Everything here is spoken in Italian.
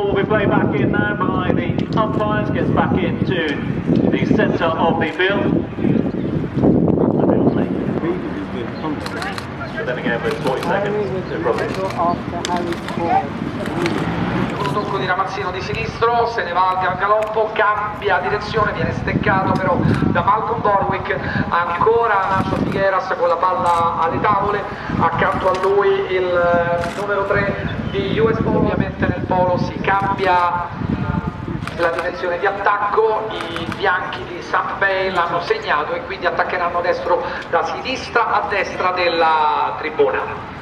ball will be played back in now by the umpires, gets back into the centre of the field. But then again with 40 seconds to probably. Tocco di Ramazzino di sinistro, se ne va al galoppo, cambia direzione, viene steccato però da Malcolm Borwick, ancora Nacho Figueras con la palla alle tavole, accanto a lui il numero 3 di US Polo. Ovviamente nel polo si cambia la direzione di attacco, i bianchi di St. Bale hanno segnato e quindi attaccheranno da sinistra a destra della tribuna.